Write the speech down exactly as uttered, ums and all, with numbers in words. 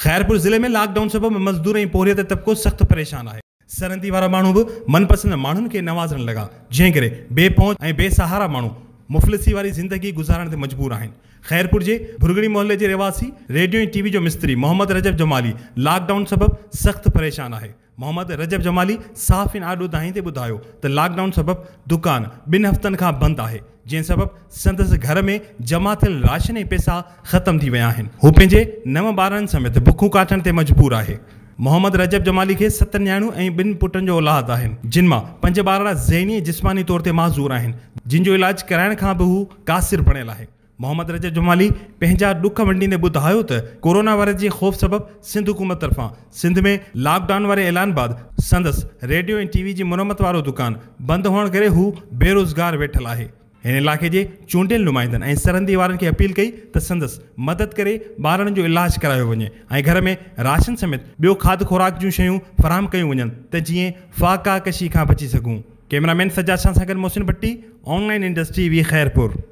खैरपुर ज़िले में लॉकडाउन सबब मजदूर ऐं पोरियत तबिको सख्त परेशान है। सरहदी वारा माण्हू भी मनपसंद माण्हुनि खे नवाज़ण लगा, जंहिं करे बेपहुंच ऐं बेसहारा माण्हू मुफ़लिसी वारी ज़िंदगी गुज़ारण ते मजबूर आहिनि। खैरपुर जे भुरगड़ी मोहल्ले जे रहवासी रेडियो ऐं टीवी जो मिस्त्री मोहम्मद रजब जमाली लॉकडाउन सबब सख्त परेशान है। मोहम्मद रजब जमाली साफ़ इन आडो दाहीं ते ॿुधायो त लॉकडाउन सबब दुकान ॿिनि हफ़्तनि खां बंदि आहे, जंहिं सबब संदसि घर में जमा थियल राशन ऐं पैसा ख़त्म थी विया आहिनि। हू पंहिंजे नव ॿारनि समेत बुखूं काटण ते मजबूर आहे। मोहम्मद रजब जमाली के सत न्याणियूं ऐं ॿिनि पुटनि जो औलाद आहिनि, जिन मां पंज ॿार ज़हनी ऐं जिस्मानी तौर ते माज़ूर आहिनि, जिन जो इलाज कराइण खां बि हू कासिर बणियल आहे। मोहम्मद रजब जमाली पंहिंजा ॾुख वंडींदे ॿुधायो त कोरोना वायरस जे ख़ौफ़ सबब सिंध हुकूमत तरफ़ां सिंध में लॉकडाउन वारे ऐलान बाद संदसि रेडियो ऐं टीवी जी मुरमत वारो दुकान बंदि हुअण करे हू बेरोज़गार वेठल आहे। हिन इलाइक़े जे चूंडियल नुमाइंदनि ऐं सरहदी वारनि खे अपील कई त संदसि मदद करे ॿारनि जो इलाज करायो वञे ऐं घर में राशन समेत ॿियो खाद खुराक जूं शयूं फराहम कयूं वञनि त जीअं फाका कशी खां बची सघूं। कैमरामैन सजाद शाह सां गॾु मोहसिन भट्टी, ऑनलाइन इंडस्ट्री वी खैरपुर।